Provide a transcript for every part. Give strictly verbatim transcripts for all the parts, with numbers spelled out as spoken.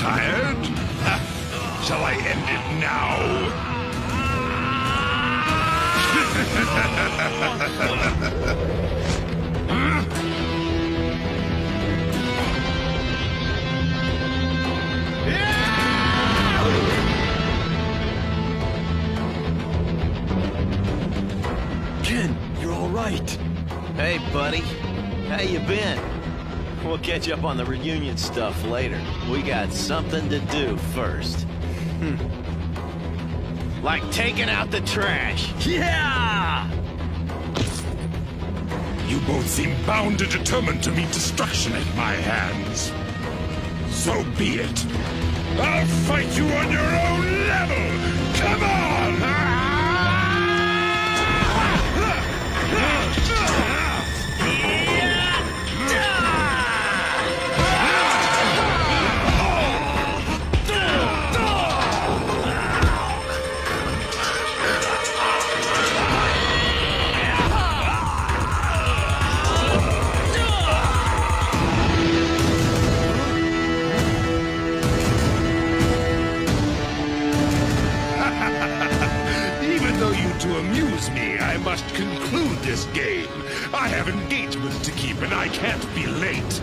tired? Shall I end it now? Ken, you're all right. Hey, buddy. How you been? We'll catch up on the reunion stuff later. We got something to do first. Hmm. Like taking out the trash. Yeah! You both seem bound and determined to meet destruction at my hands. So be it. I'll fight you on your own level! Come on! To amuse me, I must conclude this game. I have engagements to keep and I can't be late.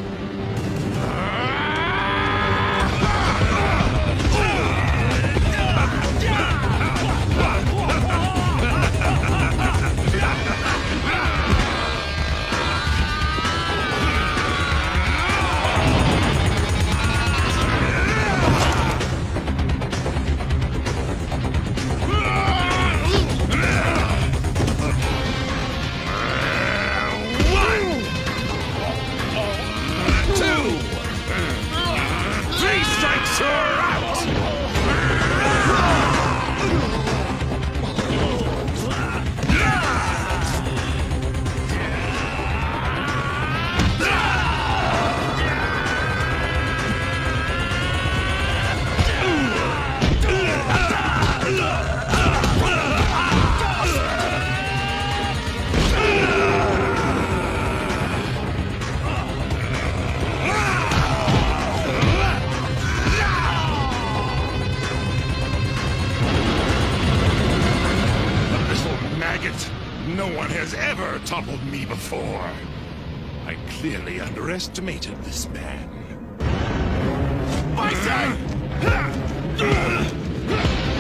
No one has ever toppled me before. I clearly underestimated this man. Bison!